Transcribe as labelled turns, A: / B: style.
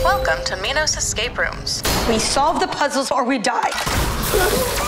A: Welcome to Minos Escape Rooms.
B: We solve the puzzles or we die.